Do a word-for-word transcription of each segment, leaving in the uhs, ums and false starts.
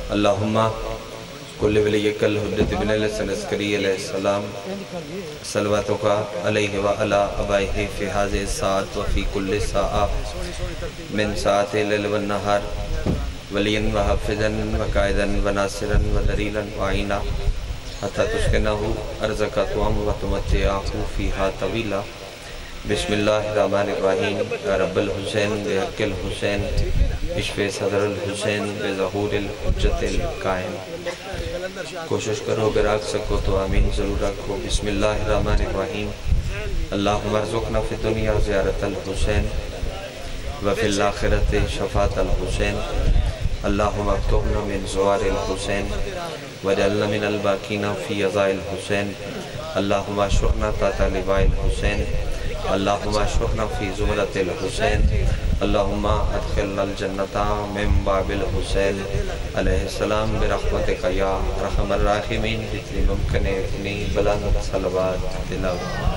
اللہم کل ولیک الحجت بن الحسن عسکری علیہ السلام صلواتک علیہ وعلی ابائہ فی حاضر الساعت وفی کل ساعت من ساعت اللیل والنہار ولیا وحافظا وقائدا وناصرا ودلیلا وعینا حتی تسکنہ ارزقا توام وتمتعہ فیہا طویلا بسم اللہ الرحمن الرحیم یا رب الحسین بحق الحسین اشف صدر الحسین بظہور الحجت القائم۔ کوشش کرو اگر آگ سکو تو آمین ضرور رکھو۔ بسم اللہ الرحمن الرحیم اللہم ارزقنا فی الدنیا زیارت الحسین وفی الاخرت شفاعت الحسین اللہم اکتبنا من زوار الحسین وجعلنا من الباقین فی عزاء الحسین اللہم اشرقنا تحت لواء الحسین اللہم اشرقنا فی زمرت الحسین اللہم ادخلنا الجنت من باب الحسین علیہ السلام برحمتک یا رحم الراحمین۔ جتنی ممکن ہے اتنی بلند صلوات تلاوت۔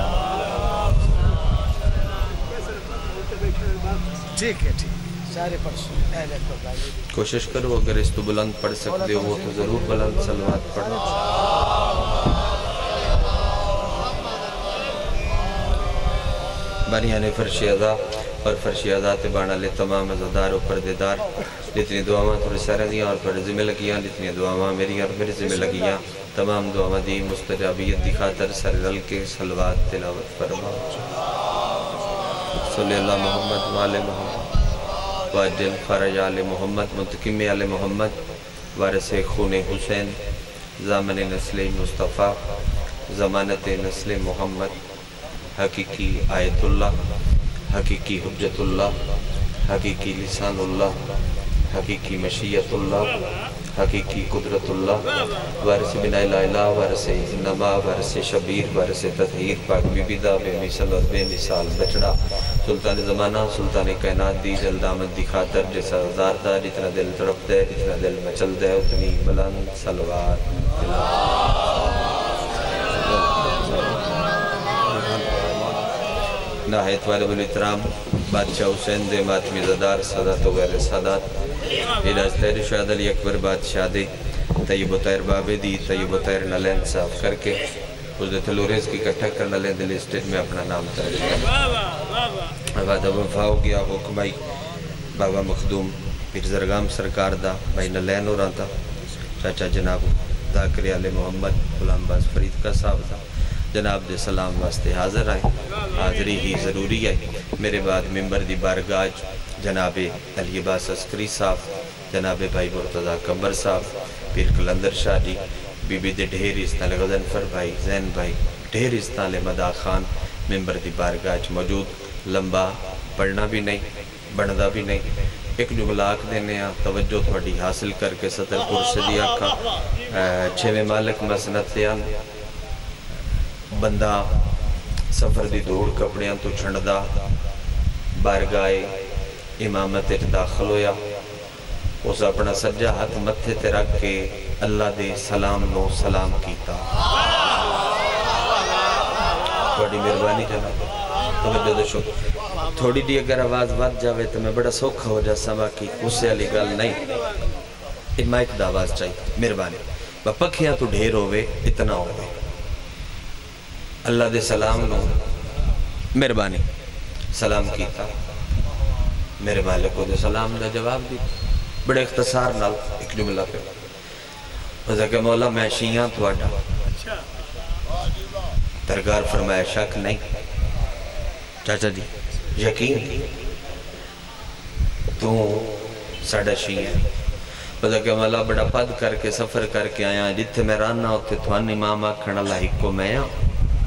ٹھیک ہے ٹھیک سارے پڑھ کوشش کرو اگر اس تو بلند پڑھ سکتے ہو تو ضرور بلند صلوات پڑھو۔ بانیان فرش ادا اور فرش ادا تبانا لے تمام ازادار و پردیدار جتنی دعاواں تو رسالہ دیا اور پر ذمہ لگیاں جتنی دعاواں میری اور میرے ذمہ لگیاں تمام دعاواں دی مستجابیت دی خاطر سر رل کے صلوات تلاوت فرما۔ صلی اللہ محمد وآل محمد واجل فرج آل محمد منتقم آل محمد وارث خون حسین زامن نسل مصطفیٰ ضمانت نسل محمد حقیقی آیت اللہ حقیقی حجت اللہ حقیقی لسان اللہ حقیقی مشیت اللہ حقیقی قدرت اللہ وارث بن الہ الہ وارث انما وارث شبیر وارث تطہیر پاک بی بی دا بے مثل اور بے مثال بچڑا سلطان زمانہ سلطان کائنات دی جلد آمد دی خاطر جیسا زار دا جتنا دل تڑپ دے جتنا دل مچل دے اتنی بلند صلوات نہایت والب الاحترام بادشاہ حسین دے ماتمی زدار صدات و غیر صدات علاج تیر شہد علی اکبر بادشاہ دے طیب و طیر بابے دی طیب و طیر نلین صاف کر کے اس دے تلوریز کی کٹھا کرنا لیں دل اسٹیٹ میں اپنا نام ترجیح ہے وعدہ وفا ہو گیا حکمائی بابا مخدوم پیر زرگام سرکار دا بھائی نلین ہو رہا تھا چاچا جناب ذاکر آل محمد غلام باز فرید کا صاحب تھا جناب دے سلام واسطے حاضر آئے حاضری ہی ضروری ہے میرے بعد ممبر دی بارگاج جناب علی عباس عسکری صاحب جناب بھائی مرتضی کمبر صاحب پیر کلندر شاہ جی بی بی دے ڈھیر استان غزنفر بھائی زین بھائی ڈھیر استان مدا خان ممبر دی بارگاج موجود لمبا پڑھنا بھی نہیں بڑھدا بھی نہیں ایک جملہ آکھ دینے ہیں توجہ تھوڑی حاصل کر کے سطر پرسدی آکھا چھویں مالک مسنت لیان بندہ سفر دی دوڑ کپڑیاں تو چھنڈدا بارگاہ امامت اچھ داخل ہویا اس اپنا سجا ہاتھ متھے تے رکھ کے اللہ دے سلام نو سلام کیتا تھوڑی مہربانی جناب توجہ دے شکر تھوڑی دی اگر آواز بات جاوے تو میں بڑا سوکھا ہو جا سما کی اس سے علی گل نہیں مائک دا آواز چاہیے مہربانی پکھیاں تو ڈھیر ہوئے اتنا ہوئے اللہ دے سلام نو مہربانی سلام کیتا میرے مالک کو دے سلام دا جواب دی بڑے اختصار نال ایک جملہ پہ وزا کہ مولا میں شیعہ تو آٹا درگار فرمایا شک نہیں چاچا جی یقین تو ساڑھا شیعہ وزا کہ مولا بڑا پد کر کے سفر کر کے آیا جتھے میں رانا ہوتے توانی ماما کھڑا لاحق کو میں آؤں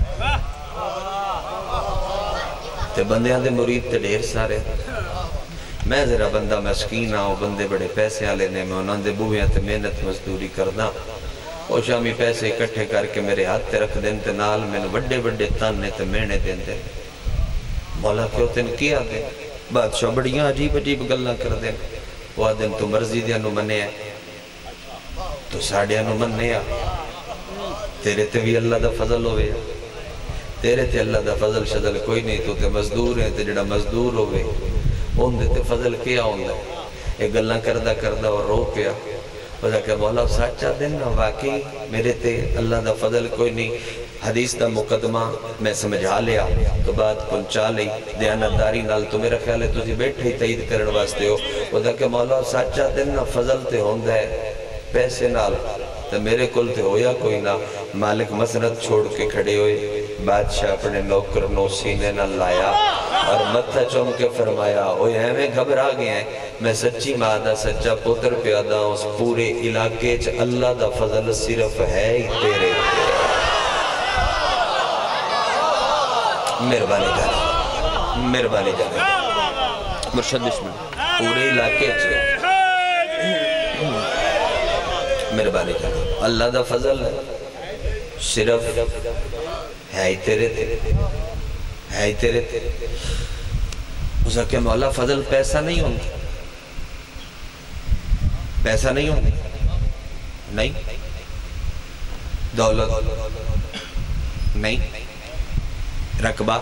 تے بندیاں دے مرید تے ڈھیر سارے میں ذرا بندہ مسکین آؤں بندے بڑے پیسے آلے نے میں انہوں دے بویاں تے محنت مزدوری کرنا وہ شامی پیسے اکٹھے کر کے میرے ہاتھ تے رکھ دیں تے نال میں بڑے بڑے تانے تے مینے دیں دیں مولا کیوں تین کیا دیں بادشاہ بڑیاں عجیب عجیب گلنا کر دیں وہ دن تو مرضی دیا نو منے ہے تو ساڑھیا نو منے ہے تیرے تے بھی اللہ دا فضل ہوئے تیرے تے اللہ دا فضل شدل کوئی نہیں تو تے مزدور ہیں تے جڑا مزدور ہوئے ان دے تے فضل کیا ہوندہ ایک گلنا کردہ کردہ اور رو پیا وہ کہ مولا سچا دن واقعی میرے تے اللہ دا فضل کوئی نہیں، حدیث دا مقدمہ میں سمجھا لیا تو بات پہنچا لی دیانتداری نال، تو میرا خیال ہے تسی بیٹھے ہی تائید کرن واسطے ہو۔ وہ کہ مولا سچا دن فضل تے ہوندہ ہے پیسے نال، تو میرے کل تے ہویا کوئی نہ۔ مالک مسند چھوڑ کے کھڑے ہوئے، بادشاہ اپنے نوکر نو سینے نہ لایا اور متھا چوم کے فرمایا اوہ ہمیں گھبرا گئے ہیں، میں سچی ماں دا سچا پتر پیادا ہوں، اس پورے علاقے چ اللہ دا فضل صرف ہے ہی تیرے پہ۔ مہربانی جانے مہربانی جانے مرشد بسم اللہ پورے علاقے چ مہربانی جانے اللہ دا فضل صرف ہے ہی تیرے تے ہے ہی تیرے تے۔ اس کہ مولا فضل پیسہ نہیں ہوتا، پیسہ نہیں ہوتا، نہیں دولت نہیں، رقبہ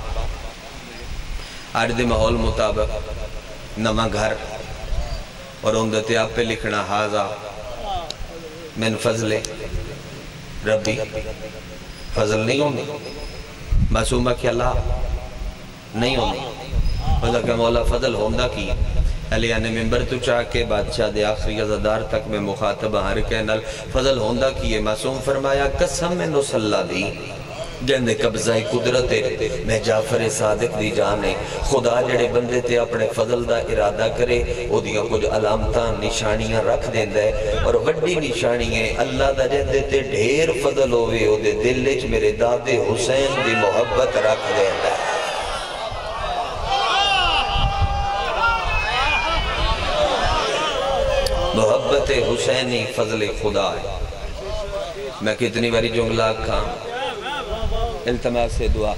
آج دے ماحول مطابق نواں گھر اور اندتے آپ پہ لکھنا حاضہ من فضل ربی، فضل نہیں ہوندی، معصومہ کی اللہ نہیں ہوندی۔ فضل کہ مولا فضل ہوندہ کی علیہ نے ممبر تو چاہ کے بادشاہ دے آخری عزدار تک میں مخاطب ہر کہنال فضل ہوندہ کی معصوم فرمایا قسم میں نسلہ دی جندے قبضہ قدرت میں جعفر صادق دی جانے خدا جڑے بندے تے اپنے فضل دا ارادہ کرے او دیاں کچھ علامتاں نشانیاں رکھ دیندہ ہے، اور وڈی نشانیاں اللہ دا جندے تے ڈھیر فضل ہوئے او دے دل وچ میرے دادے حسین دی محبت رکھ دیندہ ہے۔ محبت حسینی فضل خدا ہے۔ میں کتنی باری جملہ کھاں التماس سے دعا،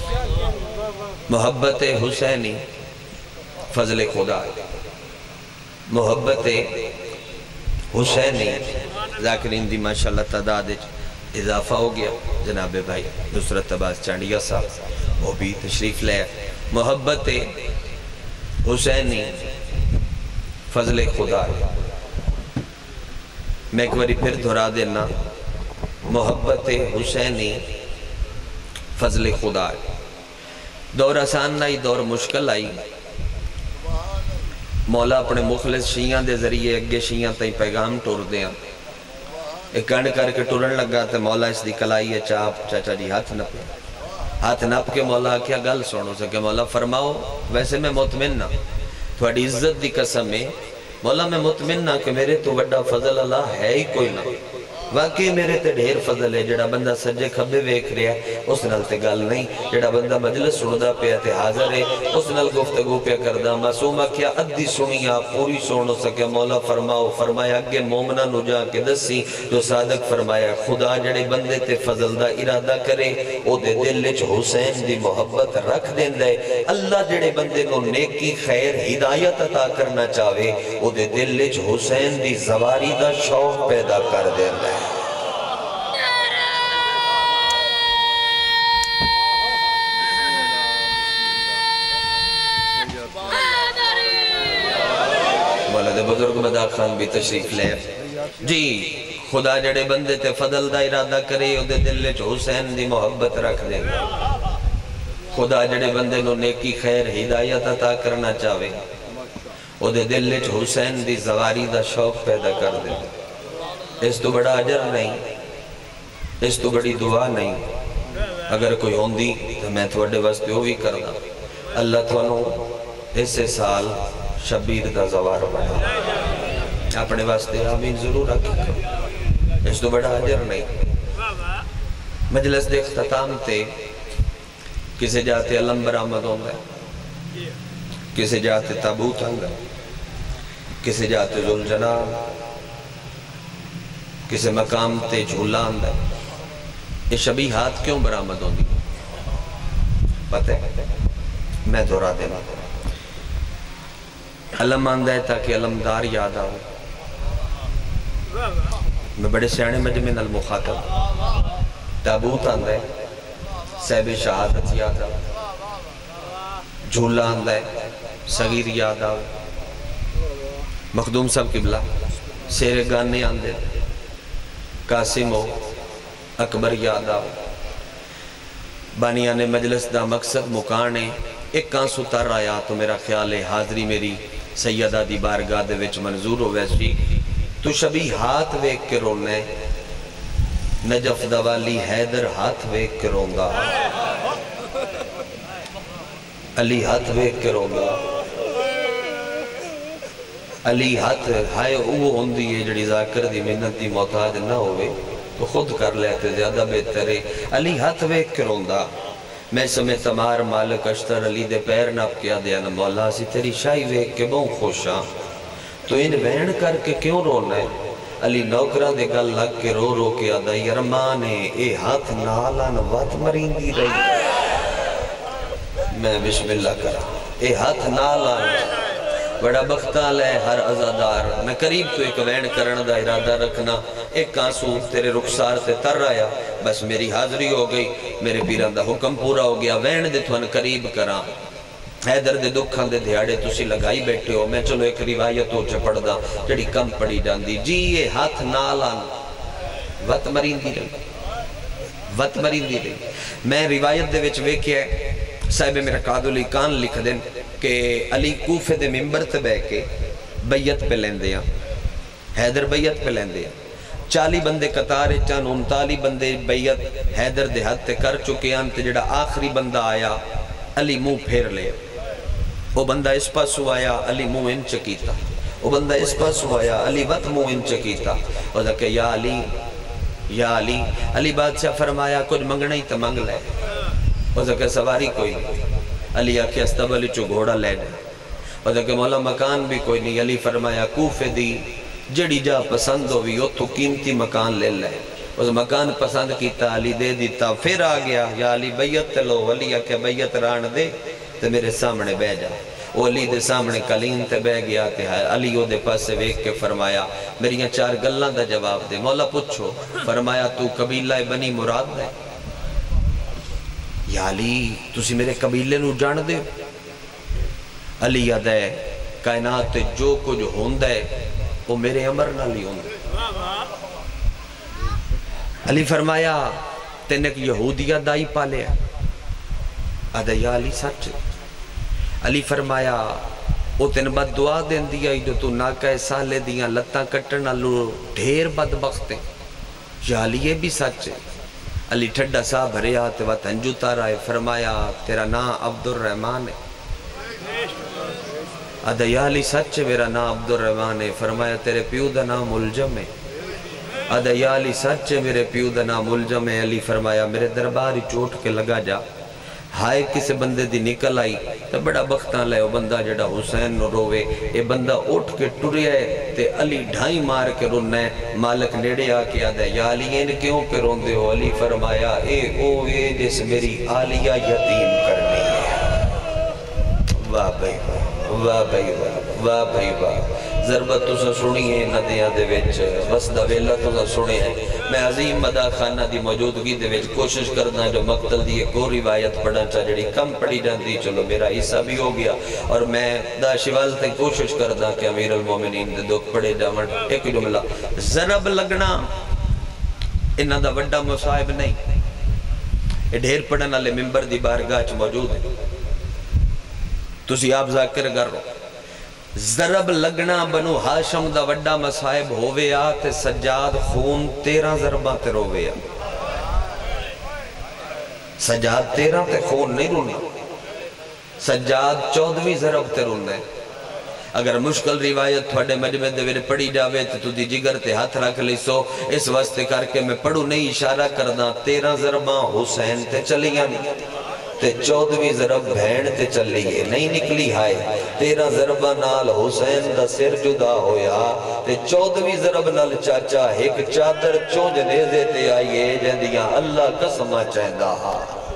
محبت حسینی فضل خدا ہے، محبت حسینی ذاکرین دی ماشاءاللہ تعداد اضافہ ہو گیا۔ جناب بھائی نصرت عباس چانڈیا صاحب وہ بھی تشریف لے، محبت حسینی فضل خدا ہے۔ میں ایک باری پھر دھرا دینا، محبت حسینی فضل خدا ہے۔ دور آسان نائی، دور مشکل آئی، مولا اپنے مخلص شیعہ دے ذریعے اگے شیعہ تائی پیغام ٹور دیاں، ایک کنڈ کر کے ٹورن لگا تے مولا اس دی کلائی ہے چاپ چاچا جی ہاتھ نپے ہاتھ نپ کے مولا کیا گل سنو سکے مولا فرماؤ ویسے میں مطمئن نہ تھوڑی عزت دی قسم میں مولا میں مطمئن نہ کہ میرے تو بڑا فضل اللہ ہے ہی کوئی نہ، واقعی میرے تے ڈھیر فضل ہے، جڑا بندہ سجے کھبے ویکھ رہا ہے اس نال تے گل نہیں، جڑا بندہ مجلس سندا پیا تے حاضر ہے اس نال گفتگو پیا کردا۔ معصومہ کیا ادھی سنیا پوری سن سکے مولا فرماؤ، فرمایا اگے مومنہ نو جا کے دسی جو صادق فرمایا خدا جڑے بندے تے فضل دا ارادہ کرے او دے دل وچ حسین دی محبت رکھ دیندا ہے۔ اللہ جڑے بندے نو نیکی خیر ہدایت عطا کرنا چاہے او دے دل وچ حسین دی زواری دا شوق پیدا کر دیندا ہے۔ بزرگ مدار خان بھی تشریف لے جی خدا جڑے بندے تے فضل دا ارادہ کرے او دے دل وچ حسین دی محبت رکھ دے، خدا جڑے بندے نو نیکی خیر ہدایت عطا کرنا چاہے او دے دل وچ حسین دی زواری دا شوق پیدا کر دے۔ اس تو بڑا اجر نہیں، اس تو بڑی دعا نہیں، اگر کوئی ہوندی تو میں تھوڑے واسطے وہ بھی کرنا اللہ تھانو اس سال شبیر دا زوار بنا اپنے واسطے آمین ضرور رکھیں، اس تو بڑا اجر نہیں۔ مجلس دے اختتام تے کسے جاتے علم برآمد ہوندہ ہے، کسے جاتے تابوت ہوندہ ہے، کسے جاتے ذوالجلال، کسے مقام تے جھولا ہوندہ ہے۔ یہ شبیہات کیوں برآمد ہوندی پتہ ہے میں دورا دینا علم آندہ ہے تاکہ علمدار یاد آؤ۔ میں بڑے سیانے مجمع المخاطب تابوت آندہ ہے صحب شہادت یاد آؤ، جھولا آندہ ہے صغیر یاد آؤ، مخدوم صاحب قبلہ سیرے گانے آندے قاسم ہو اکبر یاد آو بانیان مجلس دا مقصد مکانے ایک کان ستر آیا تو میرا خیال ہے حاضری میری سیدہ دی بارگاہ دے وچ منظور ہو ویسی تو شبی ہاتھ ویک کے رونے نجف دوالی حیدر ہاتھ ویک کے رونگا علی ہاتھ ویک کے رونگا علی ہاتھ ہائے اوہ ہوندی ہے جڑی ذاکر دی محنت دی محتاج نہ ہوئے تو خود کر لیتے زیادہ بہتر ہے علی ہاتھ ویک کے رونگا میں سمیں تمہار مالک اشتر علی دے پیر ناپ کیا دیا نا مولا سی تیری شاہی ویک کے بہن خوشاں تو ان وین کر کے کیوں رونا ہے علی نوکران دے گل لگ کے رو رو کے آدھا یرمانے اے ہاتھ نالان وات مرین دی رہی میں بسم اللہ کرا اے ہاتھ نالان بڑا بختال ہے ہر عزادار میں قریب تو ایک وین کرن دا ارادہ رکھنا ایک کانسو تیرے رخسار سے تر آیا بس میری حاضری ہو گئی میرے پیران دا حکم پورا ہو گیا وین دے تھوان قریب کرا حیدر دے دکھان دے دھیاڑے تسی لگائی بیٹھے ہو میں چلو ایک روایت ہو چپڑ دا جڑی کم پڑی جان دی جی یہ ہاتھ نالان وط مرین دی رہی وط مرین دی رہی میں روایت دے وچ ویکھیا ہے صاحب میرا قادلی کان لکھ دیں کہ علی کوفے دے ممبر تے بے کے بیعت پہ لیندے ہیں حیدر بیعت پہ لیندے ہیں چالی بندے قطار چان انتالی بندے بیعت حیدر دے حد تے کر چکے ہیں تے جڑا آخری بندہ آیا علی منہ پھیر لے وہ بندہ اس پاسو آیا علی منہ انچ کیتا وہ بندہ اس پاسو آیا علی وط منہ انچ کیتا وہ دکھے یا علی یا علی علی بادشاہ فرمایا کچھ منگنا ہی تا منگ لے وہ دکھے سواری کوئی نہیں علی آکھے استبلی چو گھوڑا لے دے وہ دکھے مولا مکان بھی کوئی نہیں علی فرمایا کوفے دی جڑی جا پسند ہوئی وہ تو قیمتی مکان لے لے اس مکان پسند کیتا علی دے دیتا پھر آ گیا یا علی بیعت لو علی آکھے بیعت ران دے تو میرے سامنے بے جا وہ علی دے سامنے کلین تے بے گیا کہ علی وہ دے پاس سے ویک کے فرمایا میری چار گلان دا جواب دے مولا پوچھو فرمایا تو قبیلہ بنی مراد دے یا علی تسی میرے قبیلے نو جان دے علی یاد ہے کائنات جو کچھ ہوندہ ہے وہ میرے عمر نہ لی ہوندہ علی فرمایا تینک یہودیہ دائی پالے آدھا یا علی سچ علی فرمایا وہ تین بد دعا دین دیا جو تو ناکہ سالے دیا لتاں کٹنا لو ڈھیر بدبخت ہیں یا علی یہ بھی سچ ہے علی ٹھڈا سا بھرے آتے وقت انجو تارائے فرمایا تیرا نام عبد الرحمن ہے آدھا یا علی سچ ہے میرا نام عبد الرحمن ہے فرمایا تیرے پیو دا نام ملجم ہے آدھا یا علی سچ ہے میرے پیو دا نام ملجم ہے علی فرمایا میرے درباری چوٹ کے لگا جا ہائے کسے بندے دی نکل آئی تو بڑا بختان لے وہ بندہ جڑا حسین نو روے اے بندہ اٹھ کے ٹرے ہے تے علی ڈھائی مار کے رننے مالک نیڑے آ کے آدھا یا علی این کیوں پہ رون دے ہو علی فرمایا اے او اے جس میری آلیہ یتیم کرنی ہے واہ بھائی واہ بھائی واہ واہ بھائی واہ ضربت تو سا سنی ہے ندیاں دے ویچ بس دا ویلہ تو سا سنے ہیں میں عظیم مدہ خانہ دی موجودگی دے ویچ کوشش کرنا جو مقتل دی ایک اور روایت پڑھنا چاہ جڑی کم پڑھی جان دی چلو میرا حصہ بھی ہو گیا اور میں دا شوال تے کوشش کرنا کہ امیر المومنین دے دکھ پڑھے جاون ایک جملہ ضرب لگنا انہاں دا وڈا مصائب نہیں یہ ڈھیر پڑھنا لے ممبر دی بارگاہ چ موجود ہے تسی آپ ذاکر کر رو ضرب لگنا بنو ہاشم دا وڈا مصائب ہووے آ تے سجاد خون تیرہ ضرباں تے رووے آ سجاد تیرہ تے خون نہیں رونے سجاد چودویں ضرب تے رونے اگر مشکل روایت تھوڑے مجمع دے ویرے پڑھی جاوے تو تو دی جگر تے ہاتھ رکھ لی سو اس واسطے کر کے میں پڑھو نہیں اشارہ کردہ تیرہ ضرباں حسین تے چلیاں نہیں تے چودویں ضرب بھین تے چلیے نہیں نکلی ہائے تیرہ ضربہ نال حسین دا سر جدا ہویا تے چودویں ضرب نال چاچا ایک چادر چونج نیزے تے آئیے جندیاں اللہ قسمہ چہندہ ہا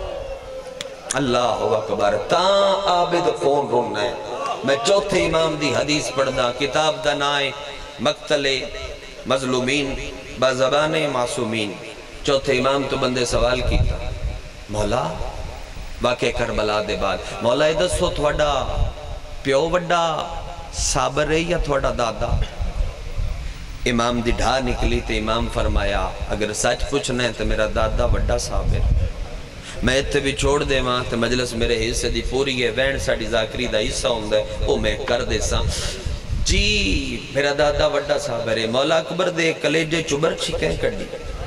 اللہ اکبر تاں عابد کون رونا ہے میں چوتھے امام دی حدیث پڑھنا کتاب دا نائے مقتل مظلومین بازبان معصومین چوتھے امام تو بندے سوال کیتا مولا واقع کربلا دے بعد مولا اے دسو تھوڑا پیو وڈا صابر ہے یا تھوڑا دادا امام دی ڈھا نکلی تے امام فرمایا اگر سچ پوچھنا ہے تو میرا دادا بڑا صاحب ہے، میں اتھے بھی چھوڑ دے ماں تے مجلس میرے حصے دی پوری ہے، وین ساڑی ذاکری دا حصہ ہوندہ ہے وہ میں کر دے ساں۔ جی میرا دادا بڑا صاحب ہے، مولا اکبر دے کلیجے چو برچی کہیں کڑی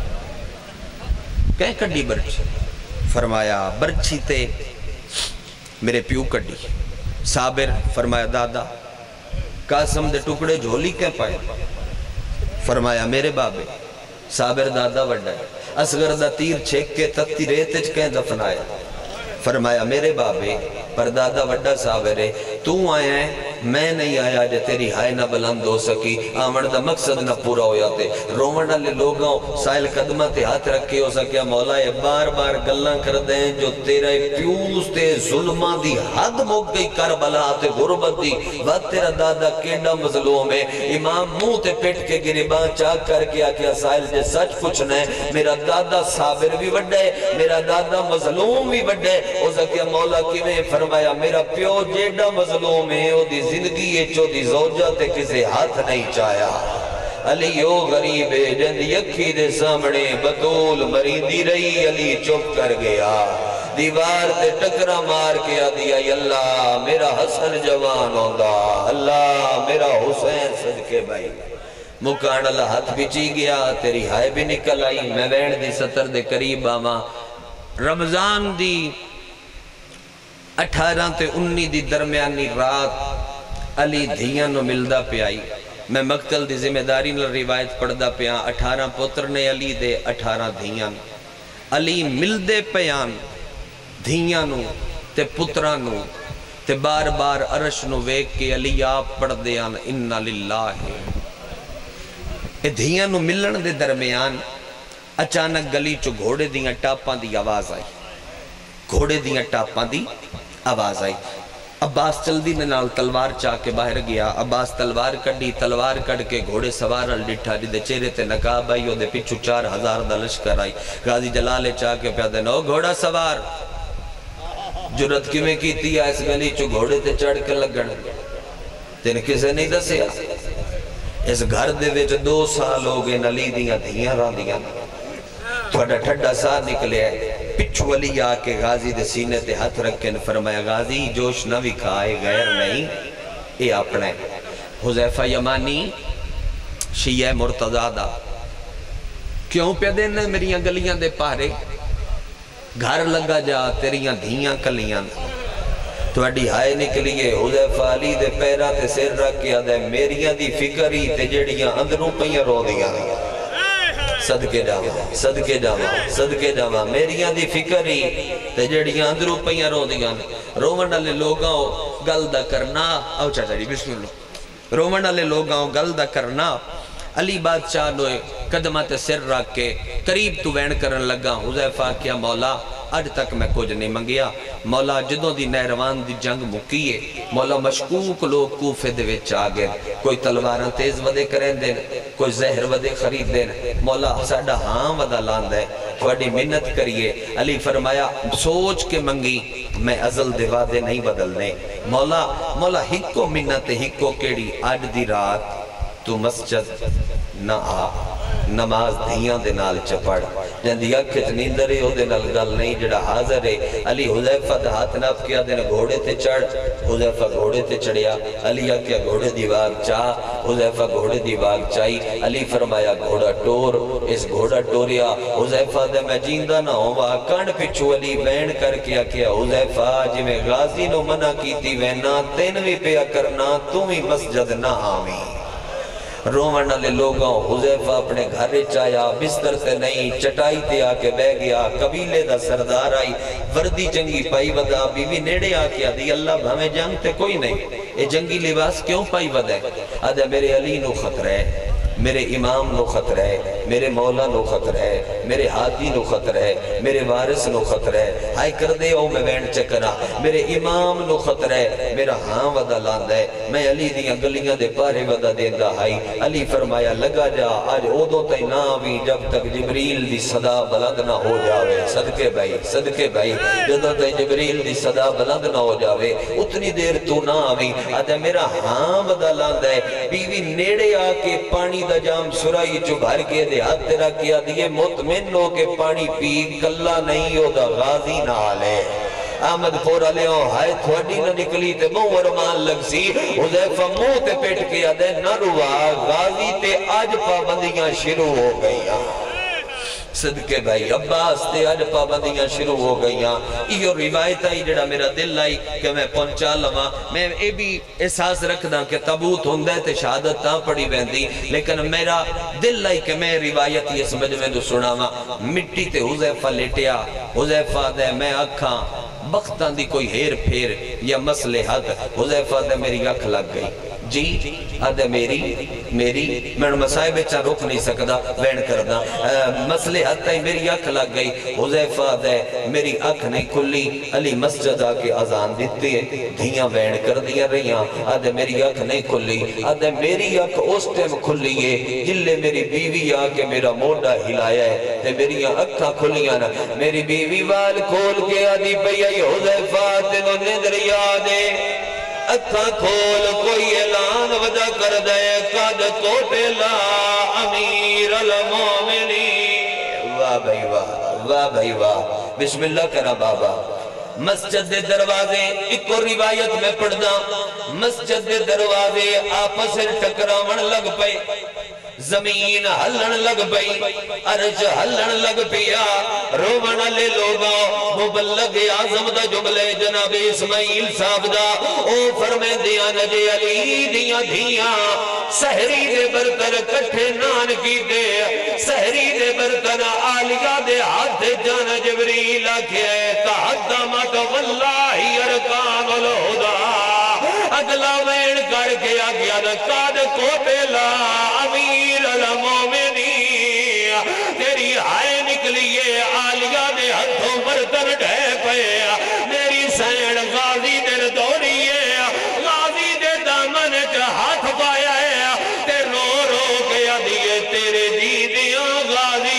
کہیں کڑی برچی؟ فرمایا برچی تے میرے پیو کڑی۔ صابر فرمایا دادا قاسم دے ٹکڑے جھولی کہیں پائے؟ فرمایا میرے بابے۔ صابر دادا وڈا ہے، اصغر دا تیر چھیک کے تتی ریتج کہیں دفنایا۔ فرمایا میرے بابے، پر دادا وڈا صابر ہے، تو آیا ہے میں نہیں آیا جے تیری ہائے نہ بلند ہو سکی، آمن دا مقصد نہ پورا ہو جاتے۔ رومن والے لوگوں سائل قدمہ تے ہاتھ رکھے ہو سکیا مولا یہ بار بار گلّاں کر دیں جو تیرے پیوز تے ظلمہ دی حد موک گئی کربلا تے غربت دی، وقت تیرا دادا کیڑا مظلوم ہے۔ امام منہ تے پیٹ کے گریباں چاک کر کے آکیا سائل جے سچ پوچھنا ہے میرا دادا صابر بھی وڈا ہے، میرا دادا مظلوم بھی وڈا ہے۔ او سکیا مولا کی میں فرمایا میرا پیو جیڑا مظلوم ہے او دی زندگی ہے چو دی زوجہ تے کسے ہاتھ نہیں چایا۔ علی او غریب ہے جند یکھی دے سامنے بطول مریندی رہی، علی چپ کر گیا، دیوار تے ٹکرا مار کے آدیا اللہ میرا حسن جوان ہوندہ، اللہ میرا حسین صدقے بھائی۔ مکان اللہ ہاتھ بچی گیا، تیری ہائے بھی نکل آئی، میں وین دی ستر دے قریب آما۔ رمضان دی اٹھارہ تے انی دی درمیانی رات علی دھیاں نو ملدہ پہ آئی۔ میں مقتل دی ذمہ داری نہ روایت پڑھدا پیاں، اٹھارہ پتر نے علی دے اٹھارہ دھیاں، علی ملدے پیان دھیاں نو تے پتران نو تے بار بار عرش نو ویک کے علی آپ پڑھ دیاں انہا للہ ہے۔ اے دھیاں نو ملن دے درمیان اچانک گلی چو گھوڑے دیاں ٹاپاں دی آواز آئی، گھوڑے دیاں ٹاپاں دی آواز آئی۔ عباس چلدی نے نال تلوار چاہ کے باہر گیا، عباس تلوار کڑی، تلوار کڑ کے گھوڑے سوار ال ڈٹھا دی دے چہرے تے نقاب آئی، او دے پچھو چار ہزار دا لشکر آئی۔ غازی جلالے چاہ کے پیادے نو گھوڑا سوار جرت کی میں کیتی ہے اس گلی چو گھوڑے تے چڑھ کے لگن، تین کسے نہیں دسیا اس گھر دے وچ دو سال ہو گئے نلی دیاں دھیاں ران دیاں، تھوڑا ٹھڈا سار نکلے ہے۔ پچھو علی آکے غازی دے سینے تے ہاتھ رکھے نے فرمایا غازی جوش نہ بھی کھائے غیر نہیں اے اپنے۔ حذیفہ یمانی شیعہ مرتضیٰ دا کیوں پہ دینے میریاں گلیاں دے پارے، گھر لگا جا تیریاں دھیاں کلیاں، تھوڑی ہائے نکلیے۔ حذیفہ علی دے پیرا تے سر رکھ کے آدھے میریاں دی فکری تے جڑیاں اندروں پہیاں رو دیاں، صدقے جاواں صدقے جاواں صدقے جاواں میریاں دی فکری تے جڑیاں اندروں پہیاں رو دیاں۔ رومن والے لوگاں گل دا کرنا، آؤ چاچا جی بسم اللہ، رومن والے لوگاں گل دا کرنا۔ علی بادشاہ نوے قدمہ تے سر رکھ کے قریب تو وین کرن لگا۔ حذیفہ کیا مولا اج تک میں کچھ نہیں منگیا، مولا جدوں دی نہروان دی جنگ مکیے، مولا مشکوک لوگ کوفے دے وچ آ گئے، کوئی تلواراں تیز ودے کریں دیں، کوئی زہر ودے خرید دیں، مولا ساڈا ہاں ودا لاند ہے، تھوڑی منت کریے۔ علی فرمایا سوچ کے منگی میں ازل دے وعدے نہیں بدلنے، مولا مولا ہکو منت ہکو کیڑی اج دی رات تو مسجد نہ آ، نماز دھیاں دے نال چپڑ، جندی اکھت نیندرے ہو دے نال گل نہیں جڑا حاضر ہے۔ علی حذیفہ دا ہاتھ ناپ کیا دے گھوڑے تے چڑھ، حذیفہ گھوڑے تے چڑھیا، علی آکیا گھوڑے دی واگ چاہ، حذیفہ گھوڑے دی واگ چاہی۔ علی فرمایا گھوڑا ٹور، اس گھوڑا ٹوریا، حذیفہ دے میں جیندہ نہ ہوا، کان پچھو علی بین کر کے آکیا حذیفہ جی میں غازی نو منع کیتی وینا تین بھی پیا کرنا تو ہی مسجد نہ آویں۔ رومن والے لوگوں حذیفہ اپنے گھر چایا، بستر سے نہیں چٹائی تے آ کے بہ گیا، قبیلے دا سردار آئی، وردی جنگی پائی ودا، بیوی نیڑے آ کے آدھی اللہ بھامے جنگ تے کوئی نہیں، اے جنگی لباس کیوں پائی ودا ہے؟ آدھا میرے علی نو خطرہ ہے، میرے امام نو خطرہ ہے، میرے مولا نو خطرہ ہے، میرے ہاتھی نو خطرہ ہے، میرے وارث نو خطرہ ہے، ہائی کر دے او میں وین چکرہ، میرے امام نو خطرہ ہے، میرا ہاں ودا لاند ہے، میں علی دیاں گلیاں دے پارے ودا دیندہ ہائی۔ علی فرمایا لگا جا آج اودوں تے نہ بھی جب تک جبریل دی صدا بلند نہ ہو جاوے، صدقے بھائی صدقے بھائی، جدوں تے جبریل دی صدا بلند نہ ہو جاوے اتنی دیر تو نہ آویں۔ آدھا میرا ہاں ودا لاند ہے، بیوی نیڑے آ کے پانی دا دا جام سرائی چو بھر کے دے ہاتھ تیرا کیا دیئے مطمئن ہو کے پانی پی کلا نہیں ہو دا غازی نال ہے آمد پورا لے ہوں ہائے تھوڑی نہ نکلی تے مو ورمان لگ سی حذیفہ مو تے پیٹ کے آدھے نہ روا غازی تے آج پابندیاں شروع ہو گئیاں صدقے بھائی عباس تے آج پابندیاں شروع ہو گئیاں یہ روایت آئی جڑا میرا دل آئی کہ میں پہنچا لما میں اے بھی احساس رکھدا کہ تابوت ہوندے تے شہادت تاں پڑی بیندی لیکن میرا دل آئی کہ میں روایت یہ سمجھ میں دو سناما مٹی تے حذیفہ لیٹیا حذیفہ دے میں اکھاں بختان دی کوئی ہیر پھیر یا مسلحت حذیفہ دے میری اکھ لگ گئی جی آدھے میری میری میں نے مسائب چاہ روک نہیں سکتا وین کردہ مسئلے حد تائی میری اکھ لگ گئی حذیفہ دے میری اکھ نہیں کھلی علی مسجد آکے آزان دیتی ہے دھیاں وین کر دیا رہیاں آدھے میری اکھ نہیں کھلی آدھے میری اکھ اس ٹیم کھلی ہے جلے میری بیوی آکے میرا موڑا ہلایا ہے تے میری اکھاں کھلیاں نا میری بیوی وال کھول کے آدھی پہیا یہ حذیفہ تینوں نظر یادے اکھا کھول کوئی اعلان ودا کر دے قد قتلا امیر المومنین واہ بھائی واہ واہ بھائی واہ بسم اللہ کرا بابا مسجد دے دروازے ایک اور روایت میں پڑھدا مسجد دے دروازے آپس سے ٹکراون لگ پئے زمین ہلن لگ پئی عرش ہلن لگ پیا روون لے لوگا مبلغ اعظم دا جملے جناب اسماعیل صاحب دا او فرمے دیا نجے علی دیا دیا سہری دے برتن کٹھے نان کی دے سہری دے برتن آلیہ دے ہاتھ جان جبریل آکھے تحدمت واللہ ارکان الہدا اگلا وین کر کے آگیا نکاد کو پہلا امیر المومنین تیری ہائے نکلیے آلیہ نے ہتھوں برتن ڈھے پیا میری سین غازی در دوڑیے غازی دے دامن چا ہاتھ پایا ہے تے رو رو گیا دیئے تیرے دیدیاں غازی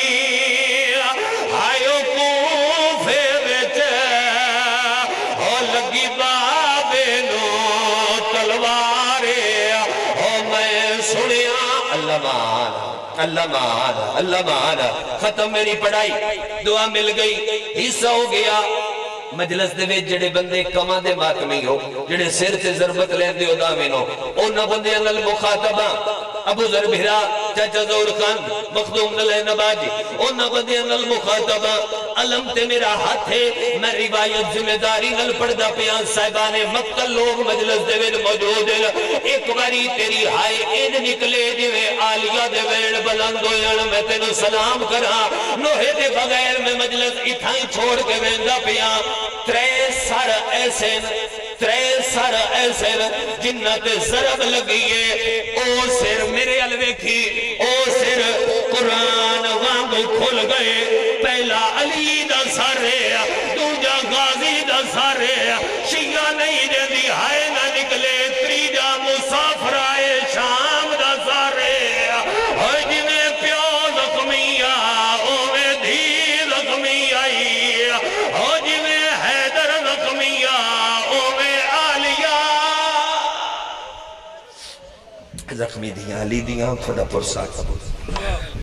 ہائیو کوفے بچ ہو لگی بابے نو تلوارے ہو میں سنیا اللہ مان اللہ مان اللہ مان ختم میری پڑھائی دعا مل گئی حصہ ہو گیا مجلس دے وچ جڑے بندے کما دے ماتمی ہو جڑے سر تے ضربت لیندے ہو داویں نو انہاں بندیاں نال مخاطبہ ابو ذر بھرا چاچا ظہور خان مخدوم نلے نباجی انہاں بندیاں نال مخاطبہ علم تے میرا ہاتھ ہے میں روایت ذمہ داری نال پڑھدا پیاں صاحبان مکہ لوگ مجلس دے وچ موجود ہیں ایک باری تیری ہائے این نکلے جویں عالیہ دے ویڑ بلند ہوئے میں تینوں سلام کراں نوہے دے بغیر میں مجلس اتھائی چھوڑ کے ویندا پیاں ترے سر ایسے ترے سر ایسے جنت ضرب لگیے او سر میرے الویکھی او سر قرآن وانگو کھل گئے پہلا علی دا سارے دوجا غازی دا سارے شیعہ نہیں دے دی ہائے نہ نکلے تریجا مسافر آئے شام دا سارے ہوئے جنہیں پیو زخمیہ اوہ دھی زخمی آئی ہوئے جنہیں حیدر زخمیہ اوہ آلیہ زخمی دیاں علی دیاں خدا پرسا